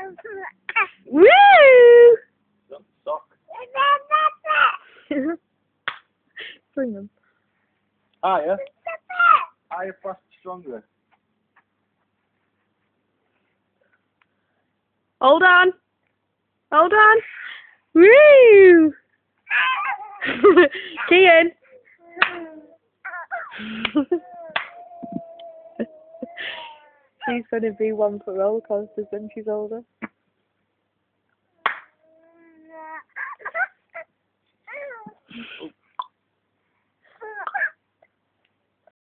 Woo! Sock. Bring them. Higher. Higher, faster, stronger. Hold on. Hold on. Woo! Kian. She's going to be one for roller coasters when she's older.